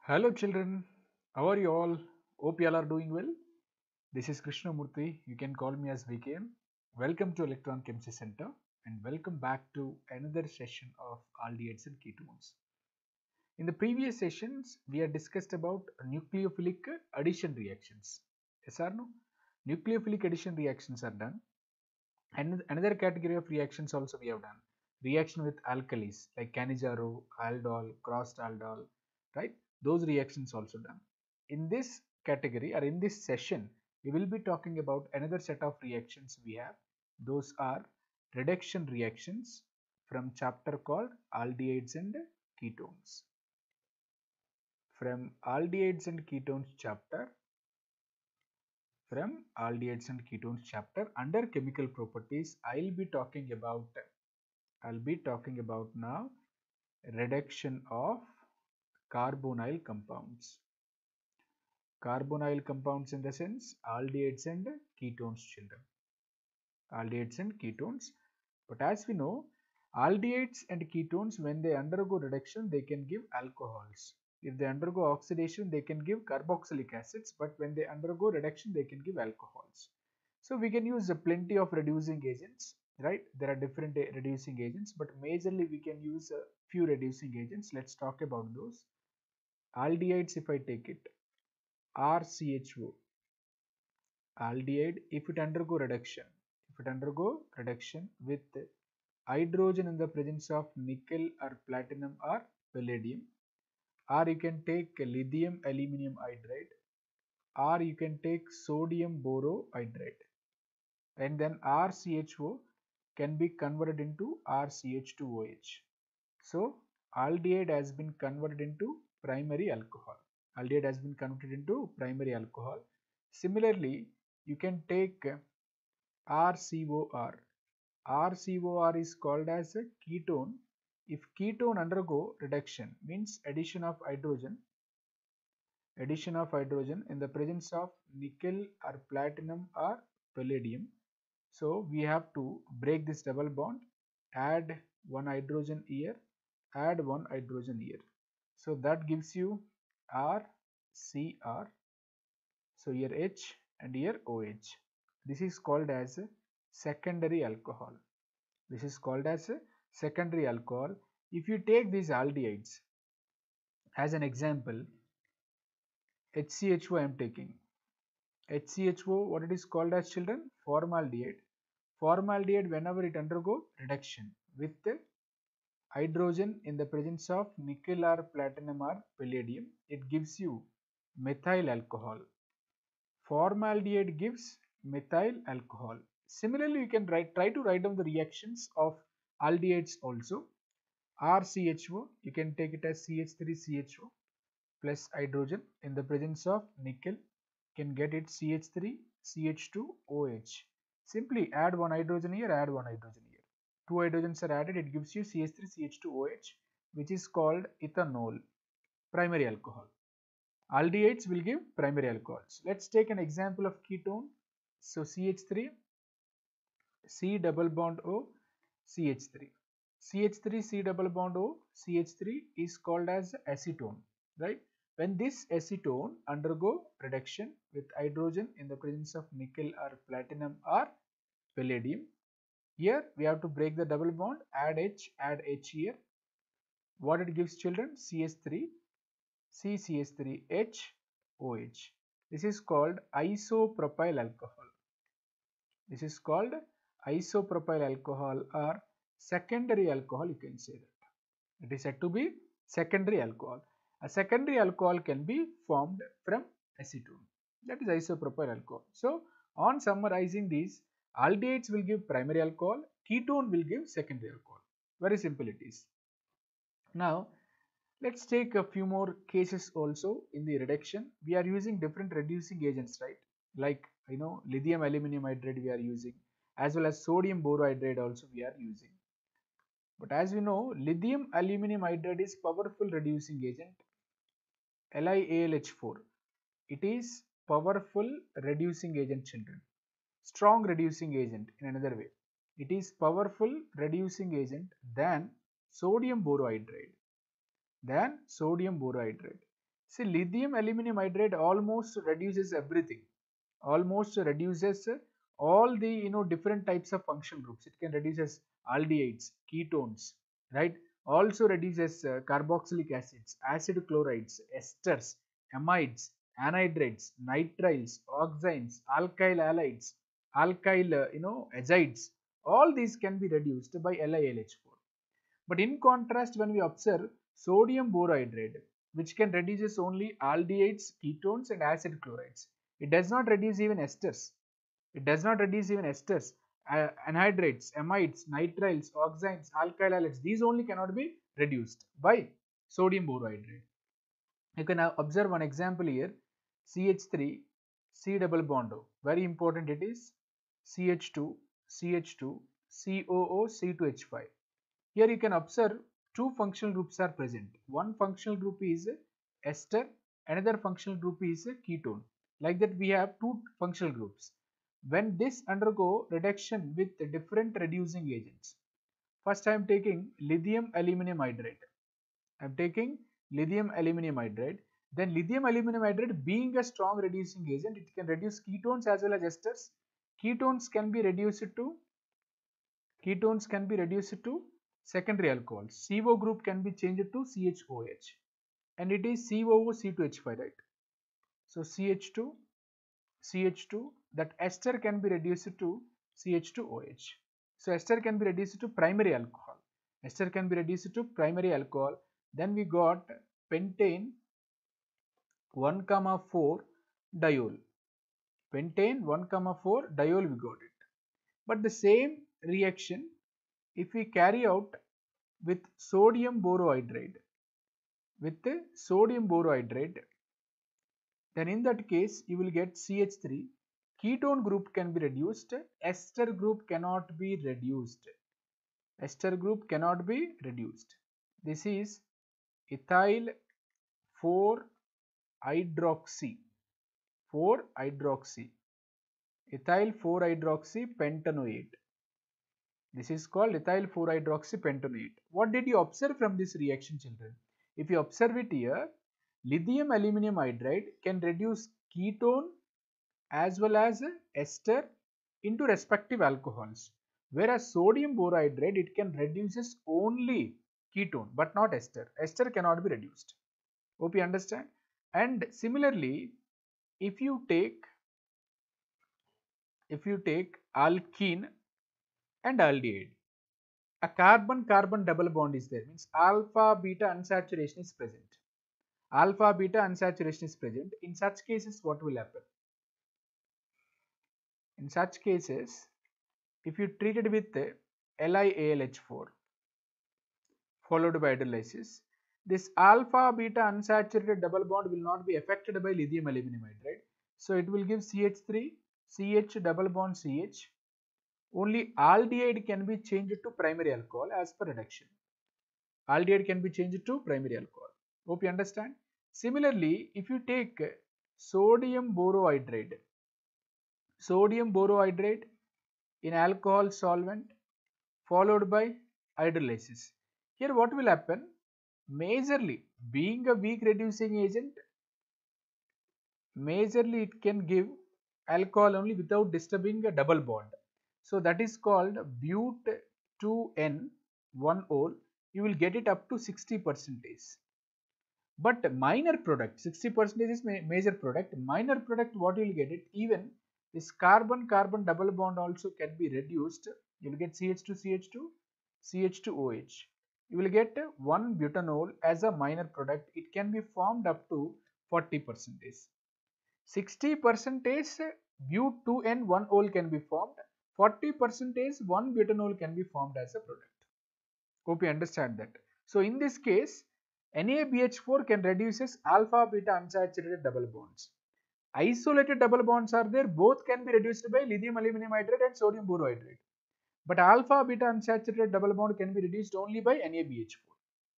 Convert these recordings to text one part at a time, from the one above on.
Hello children, how are you all? Hope you all are doing well. This is Krishnamurthy. You can call me as VKM. Welcome to Electron Chemistry Center and welcome back to another session of aldehydes and ketones. In the previous sessions, we had discussed about nucleophilic addition reactions. Yes or no? Nucleophilic addition reactions are done. And another category of reactions also we have done. Reaction with alkalis like Cannizzaro, aldol, crossed aldol, right? Those reactions also done. In this category or in this session, we will be talking about another set of reactions we have. Those are reduction reactions from chapter called aldehydes and ketones. From aldehydes and ketones chapter, under chemical properties, I'll be talking about now reduction of carbonyl compounds. Carbonyl compounds in the sense aldehydes and ketones, children. Aldehydes and ketones. But as we know, aldehydes and ketones, when they undergo reduction, they can give alcohols. If they undergo oxidation, they can give carboxylic acids. But when they undergo reduction, they can give alcohols. So we can use plenty of reducing agents, right? There are different reducing agents, but majorly we can use a few reducing agents. Let's talk about those. Aldehydes, if I take it, RCHO. Aldehyde, if it undergo reduction with hydrogen in the presence of nickel or platinum or palladium, or you can take lithium aluminum hydride, or you can take sodium borohydride, and then RCHO can be converted into RCH2OH. So aldehyde has been converted into primary alcohol. Similarly, you can take RCOR. RCOR is called as a ketone. If ketone undergo reduction, means addition of hydrogen in the presence of nickel or platinum or palladium. So we have to break this double bond, add one hydrogen here, add one hydrogen here. So that gives you RCR. So here H and here OH. This is called as a secondary alcohol. If you take these aldehydes as an example, HCHO I am taking. HCHO, what it is called as, children? Formaldehyde. Formaldehyde, whenever it undergo reduction with hydrogen in the presence of nickel or platinum or palladium, it gives you methyl alcohol. Formaldehyde gives methyl alcohol. Similarly, you can try to write down the reactions of aldehydes also. RCHO, you can take it as CH3CHO plus hydrogen in the presence of nickel, can get it CH3CH2OH. Simply add one hydrogen here, add one hydrogen here. Two hydrogens are added, it gives you CH3CH2OH, which is called ethanol, primary alcohol. Aldehydes will give primary alcohols. Let's take an example of ketone. So CH3, C double bond O, CH3. CH3, C double bond O, CH3 is called as acetone, right? When this acetone undergo reduction with hydrogen in the presence of nickel or platinum or palladium, here we have to break the double bond, add H here. What it gives, children? CH3, CCH3H, OH. This is called isopropyl alcohol. Or secondary alcohol, you can say that. It is said to be secondary alcohol. A secondary alcohol can be formed from acetone. That is isopropyl alcohol. So, on summarizing these, aldehydes will give primary alcohol, ketone will give secondary alcohol. Very simple it is. Now, let's take a few more cases also in the reduction. We are using different reducing agents, right? Like, lithium aluminum hydride we are using, as well as sodium borohydride also we are using. But as we know, lithium aluminum hydride is powerful reducing agent, LiAlH4. It is powerful reducing agent, children. Strong reducing agent in another way. It is powerful reducing agent than sodium borohydride. See, lithium aluminum hydride almost reduces everything, almost reduces all the different types of functional groups. It can reduces aldehydes, ketones, right? Also reduces carboxylic acids, acid chlorides, esters, amides, anhydrides, nitriles, oxines, alkyl halides, alkyl azides. All these can be reduced by LiLH4. But in contrast, when we observe sodium borohydride, which can reduces only aldehydes, ketones and acid chlorides, it does not reduce even esters. It does not reduce even esters, anhydrides, amides, nitriles, oxines, alkyl halides. These only cannot be reduced by sodium borohydride. You can observe one example here: CH3, C double bond O. Very important it is. CH2, CH2, COO, C2H5. Here you can observe two functional groups are present. One functional group is ester, another functional group is ketone. Like that we have two functional groups. When this undergo reduction with different reducing agents. First I am taking lithium aluminum hydride. I am taking lithium aluminum hydride. Then lithium aluminum hydride, being a strong reducing agent, it can reduce ketones as well as esters. Ketones can be reduced to secondary alcohols. CO group can be changed to CHOH, and it is COO C2H5, right? So CH2, that ester can be reduced to CH2OH. So ester can be reduced to primary alcohol. Then we got pentane 1,4 diol. Pentane 1,4 diol, we got it. But the same reaction, if we carry out with sodium borohydride, then in that case you will get CH3. Ketone group can be reduced, ester group cannot be reduced. This is ethyl 4-hydroxy, ethyl 4-hydroxy pentanoate. This is called ethyl 4-hydroxy pentanoate. What did you observe from this reaction, children? If you observe it here, lithium aluminum hydride can reduce ketone as well as ester into respective alcohols, whereas sodium borohydride, it can reduces only ketone but not ester. Ester cannot be reduced. Hope you understand. And similarly, if you take alkene and aldehyde, a carbon-carbon double bond is there, means alpha beta unsaturation is present. In such cases, what will happen? In such cases, if you treat it with LiAlH4 followed by hydrolysis, this alpha beta unsaturated double bond will not be affected by lithium aluminum hydride. So it will give CH3, CH double bond CH. Only aldehyde can be changed to primary alcohol as per reduction. Hope you understand. Similarly, if you take sodium borohydride in alcohol solvent followed by hydrolysis, here what will happen? Majorly, being a weak reducing agent, it can give alcohol only without disturbing a double bond. So that is called but2n1-ol. You will get it up to 60%. But minor product, 60% is major product. Minor product, what you will get it? Even this carbon-carbon double bond also can be reduced. You will get CH2CH2, CH2OH. You will get 1-butanol as a minor product. It can be formed up to 40%. 60% but2n1-ol can be formed. 40% 1-butanol can be formed as a product. Hope you understand that. So in this case, NaBH4 can reduces alpha beta unsaturated double bonds. Isolated double bonds are there, both can be reduced by lithium aluminum hydride and sodium borohydride. But alpha beta unsaturated double bond can be reduced only by NaBH4.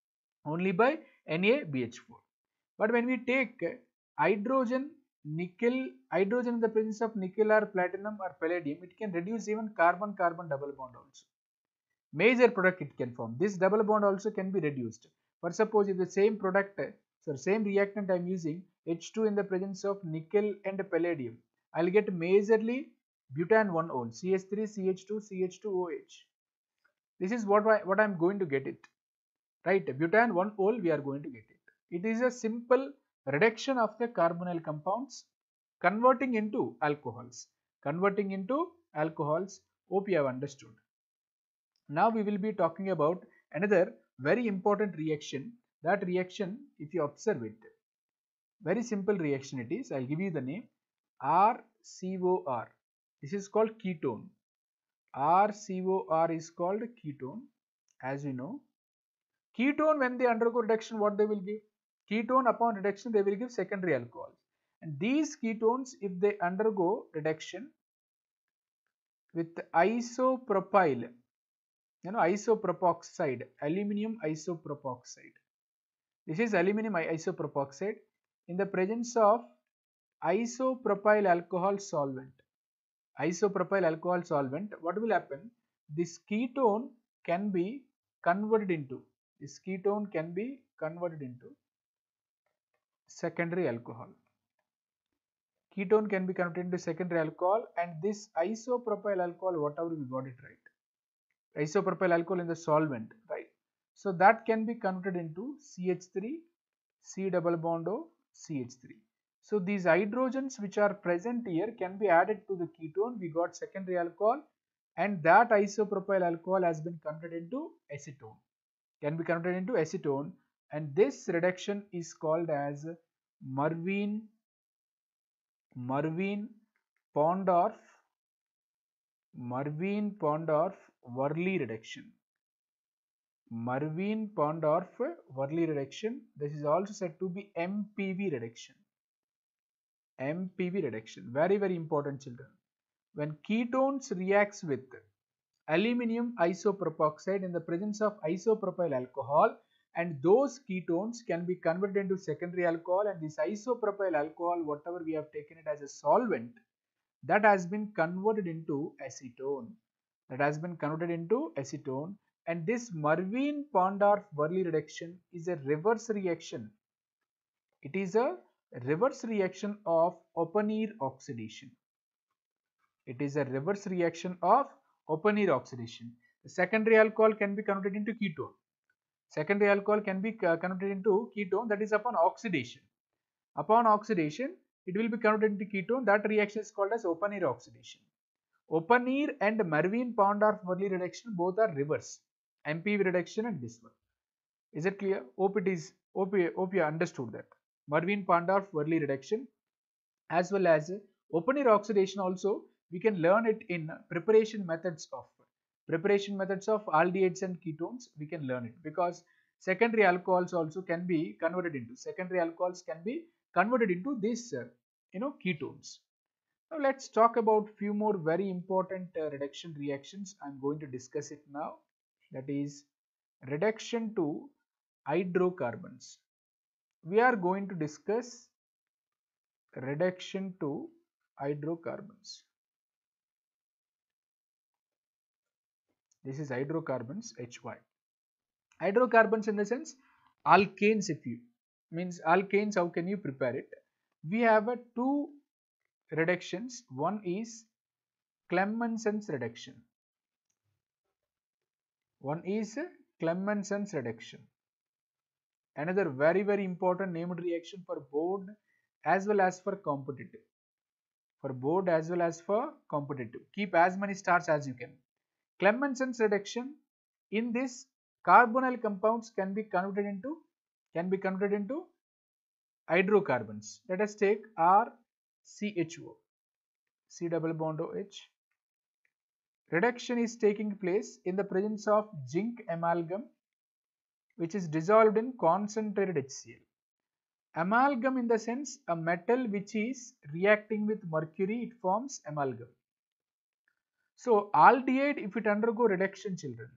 But when we take hydrogen in the presence of nickel or platinum or palladium, it can reduce even carbon-carbon double bond also. Major product it can form. This double bond also can be reduced. For suppose if the same product So same reactant I am using H2 in the presence of nickel and palladium. I will get majorly butan 1-ol, CH3, CH2, CH2OH. This is what I am going to get it. Right, butan 1-ol we are going to get it. It is a simple reduction of the carbonyl compounds converting into alcohols. Converting into alcohols, hope you have understood. Now we will be talking about another very important reaction. That reaction, if you observe it, very simple reaction it is. I'll give you the name RCOR. This is called ketone. RCOR is called ketone. As we know, ketone when they undergo reduction, what they will give? Ketone upon reduction they will give secondary alcohols. And these ketones, if they undergo reduction with isopropyl, isopropoxide, aluminium isopropoxide. This is aluminium isopropoxide in the presence of isopropyl alcohol solvent. Isopropyl alcohol solvent, what will happen? This ketone can be converted into secondary alcohol. Ketone can be converted into secondary alcohol, and this isopropyl alcohol, whatever we got it right, isopropyl alcohol in the solvent, right? So that can be converted into CH3, C double bond O, CH3. So these hydrogens which are present here can be added to the ketone. We got secondary alcohol, and that isopropyl alcohol has been converted into acetone. Can be converted into acetone, and this reduction is called as Marvin-Pondorf-Verley reduction. Marvin-Pondorf-Verley reduction. This is also said to be MPV reduction. MPV reduction. Very, very important, children. When ketones reacts with aluminium isopropoxide in the presence of isopropyl alcohol, and those ketones can be converted into secondary alcohol, and this isopropyl alcohol, whatever we have taken it as a solvent, that has been converted into acetone. And this Marvin-Pondorf-Verley reduction is a reverse reaction. It is a reverse reaction of open-air oxidation. It is a reverse reaction of open-air oxidation. The secondary alcohol can be converted into ketone. Secondary alcohol can be converted into ketone, that is upon oxidation. Upon oxidation, it will be converted into ketone. That reaction is called as open-air oxidation. Open-air and Marvin-Pondorf-Verley reduction both are reverse. MPV reduction and this one. Is it clear? Hope you understood that. Marvin-Pondorf-Verley reduction as well as open-air oxidation also we can learn it in preparation methods of aldehydes and ketones. We can learn it because secondary alcohols also can be converted into these ketones. Now let's talk about few more very important reduction reactions. I'm going to discuss it now. That is reduction to hydrocarbons. We are going to discuss reduction to hydrocarbons. This is hydrocarbons, HY. Hydrocarbons in the sense alkanes. If you means alkanes, how can you prepare it? We have two reductions. One is Clemmensen's reduction. Another very, very important named reaction for board as well as for competitive. Keep as many stars as you can. Clemmensen's reduction, in this carbonyl compounds can be converted into hydrocarbons. Let us take RCHO, C double bond OH. Reduction is taking place in the presence of zinc amalgam, which is dissolved in concentrated HCl. Amalgam in the sense a metal which is reacting with mercury, it forms amalgam. So aldehyde, if it undergo reduction, children,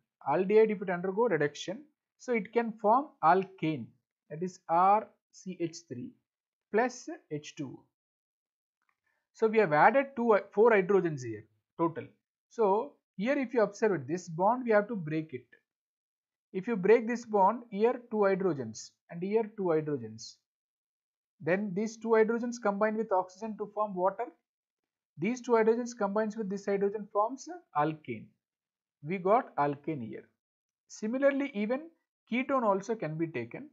so it can form alkane, that is RCH3 plus H2O. So we have added 4 hydrogens here total. So here if you observe it, this bond we have to break it. If you break this bond, here 2 hydrogens and here 2 hydrogens. Then these 2 hydrogens combine with oxygen to form water. These 2 hydrogens combines with this hydrogen forms alkane. We got alkane here. Similarly, even ketone also can be taken.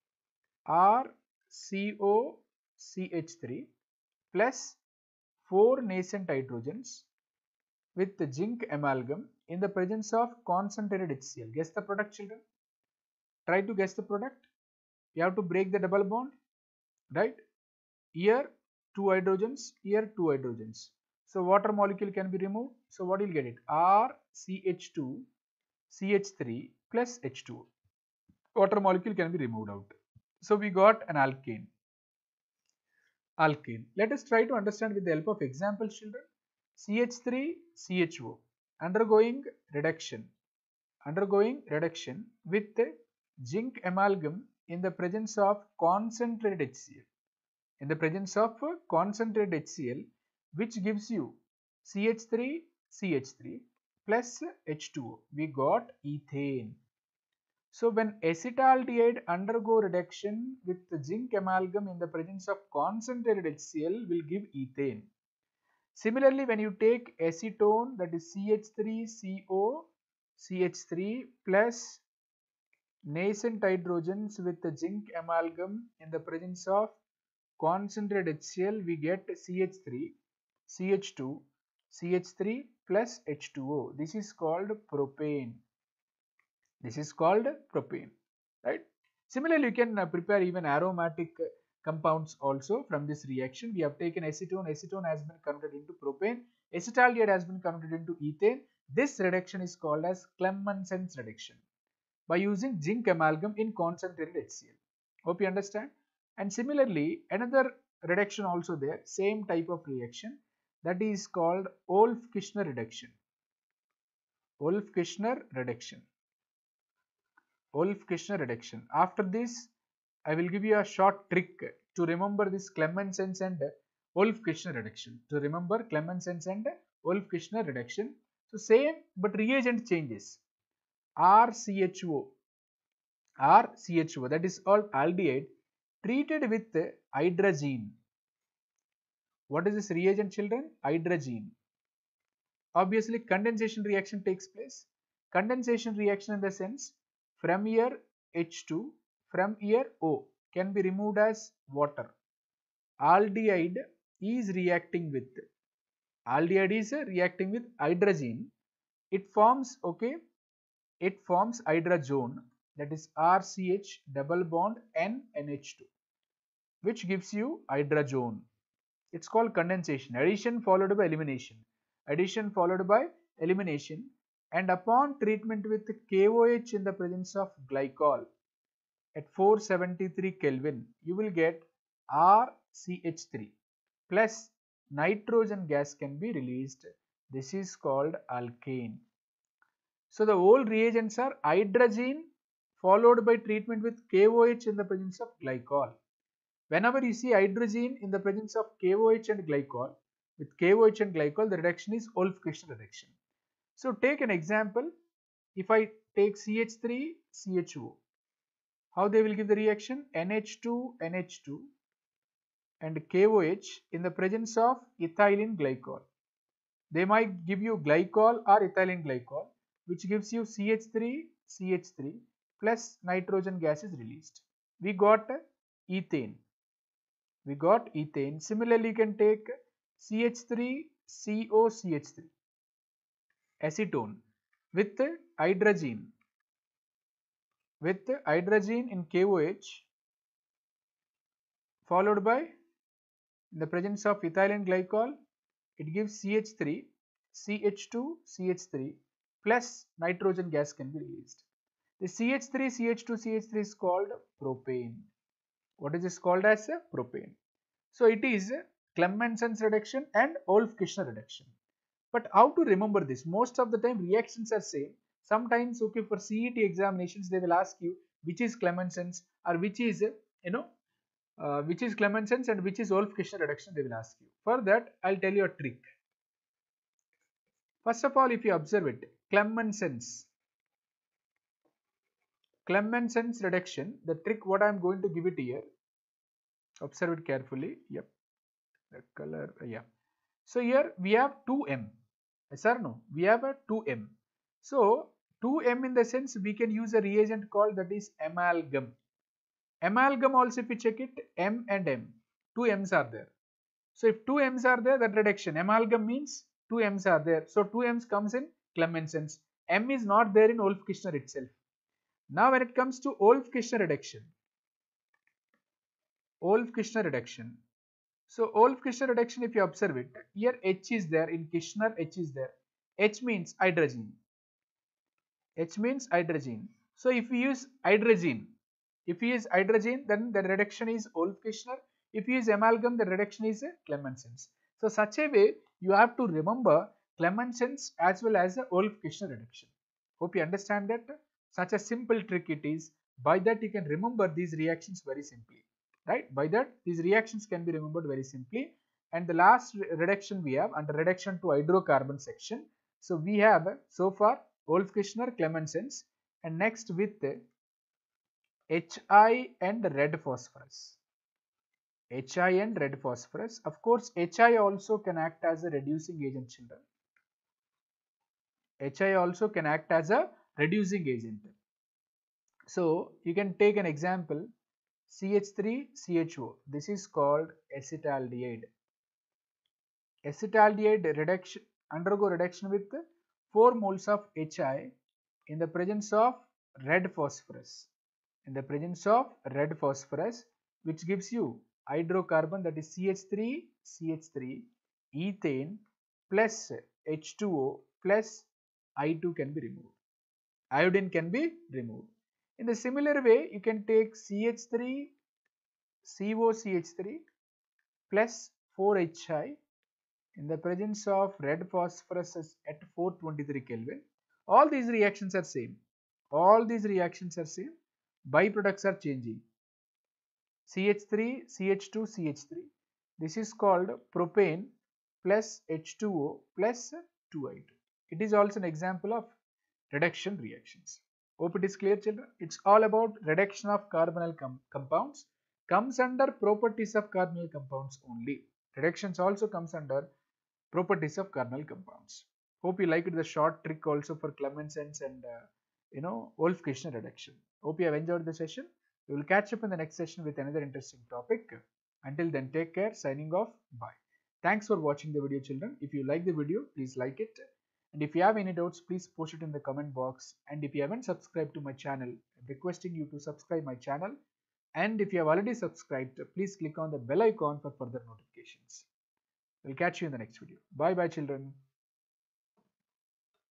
RCOCH3 plus 4 nascent hydrogens with the zinc amalgam in the presence of concentrated HCl. Guess the product, children. Try to guess the product. You have to break the double bond, right? Here 2 hydrogens, here 2 hydrogens. So water molecule can be removed. So what you'll get it? RCH2 CH3 plus H2O. Water molecule can be removed out. So we got an alkane. Let us try to understand with the help of examples, children. CH3 CHO undergoing reduction with zinc amalgam in the presence of concentrated HCl. Which gives you CH3 CH3 plus H2O. We got ethane. So when acetaldehyde undergo reduction with the zinc amalgam in the presence of concentrated HCl will give ethane. Similarly, when you take acetone, that is CH3CO CH3 plus nascent hydrogens with the zinc amalgam in the presence of concentrated HCl, we get CH3 CH2 CH3 plus H2O. This is called propane. Right? Similarly, you can prepare even aromatic compounds also from this reaction. We have taken acetone has been converted into propane, acetaldehyde has been converted into ethane. This reduction is called as Clemmensen's reduction by using zinc amalgam in concentrated HCl. Hope you understand. And similarly, another reduction also there, same type of reaction, that is called Wolff-Kishner reduction. After this, I will give you a short trick to remember this Clemmensen's and Wolff-Kishner reduction. So same, but reagent changes. RCHO, that is called aldehyde, treated with hydrazine. What is this reagent, children? Hydrazine. Obviously, condensation reaction takes place. Condensation reaction in the sense, from here H2, from here O can be removed as water. Aldehyde is reacting with hydrazine. It forms hydrazone, that is RCH double bond NH2, which gives you hydrazone. It's called condensation. Addition followed by elimination. And upon treatment with KOH in the presence of glycol at 473 Kelvin, you will get RCH3 plus nitrogen gas can be released. This is called alkane. So the whole reagents are hydrazine followed by treatment with KOH in the presence of glycol. Whenever you see hydrazine in the presence of KOH and glycol, the reduction is Wolff-Kishner reduction. So take an example. If I take CH3 CHO, how they will give the reaction? NH2 NH2 and KOH in the presence of ethylene glycol. They might give you glycol or ethylene glycol, which gives you CH3 CH3 plus nitrogen gas is released. We got ethane. Similarly, you can take CH3CO CH3 acetone with hydrazine in KOH followed by in the presence of ethylene glycol, it gives CH3 CH2 CH3 plus nitrogen gas can be released. The CH3 CH2 CH3 is called propane. What is this called as? Propane. So it is Clemmensen's reduction and Wolff-Kishner reduction. But how to remember this? Most of the time reactions are same. Sometimes for CET examinations they will ask you which is Clemmensen's or which is Clemmensen's and which is Wolff-Kishner reduction, they will ask you. For that, I'll tell you a trick. First of all, if you observe it, Clemmensen's Clemenson's reduction, the trick what I am going to give it here, observe it carefully. Yep, the color, yeah. So here we have 2m. Yes or no? We have a 2m. So 2m in the sense we can use a reagent called that is amalgam. Amalgam also, if you check it, m and m, 2 m's are there. So if 2 m's are there, that reduction, amalgam means 2 m's are there. So 2 m's comes in Clemenson's. M is not there in Wolff-Kishner itself. Now when it comes to Wolff-Kishner reduction, Wolff-Kishner reduction. So Wolff-Kishner reduction, if you observe it, here H is there in Kishner, H is there. H means hydrogen. H means hydrogen. So if we use hydrogen, then the reduction is Wolff-Kishner. If you use amalgam, the reduction is Clemenson's. So such a way you have to remember Clemenson's as well as the Wolff-Kishner reduction. Hope you understand that. Such a simple trick it is. By that you can remember these reactions very simply. Right? By that these reactions can be remembered very simply. And the last reduction we have under reduction to hydrocarbon section. So we have so far Wolff-Kishner, Clemenson's, and next with HI and red phosphorus. HI and red phosphorus. Of course, HI also can act as a reducing agent, children. HI also can act as a reducing agent. So you can take an example, CH3CHO. This is called acetaldehyde. Acetaldehyde reduction undergo reduction with 4 moles of HI in the presence of red phosphorus. In the presence of red phosphorus, which gives you hydrocarbon, that is CH3 ethane plus H2O plus I2 can be removed. Iodine can be removed. In the similar way, you can take CH3COCH3 plus 4HI in the presence of red phosphorus at 423 Kelvin. All these reactions are same. All these reactions are same. Byproducts are changing. CH3, CH2, CH3. This is called propane plus H2O plus 2I2. It is also an example of reduction reactions. Hope it is clear, children. It's all about reduction of carbonyl compounds. Comes under properties of carbonyl compounds only. Reductions also comes under properties of carbonyl compounds. Hope you liked the short trick also for Clemenson's and Wolff-Kishner reduction. Hope you have enjoyed the session. We will catch up in the next session with another interesting topic. Until then, take care. Signing off. Bye. Thanks for watching the video, children. If you like the video, please like it. And if you have any doubts, please post it in the comment box. And if you haven't subscribed to my channel, I'm requesting you to subscribe my channel. And if you have already subscribed, please click on the bell icon for further notifications. We'll catch you in the next video. Bye bye, children.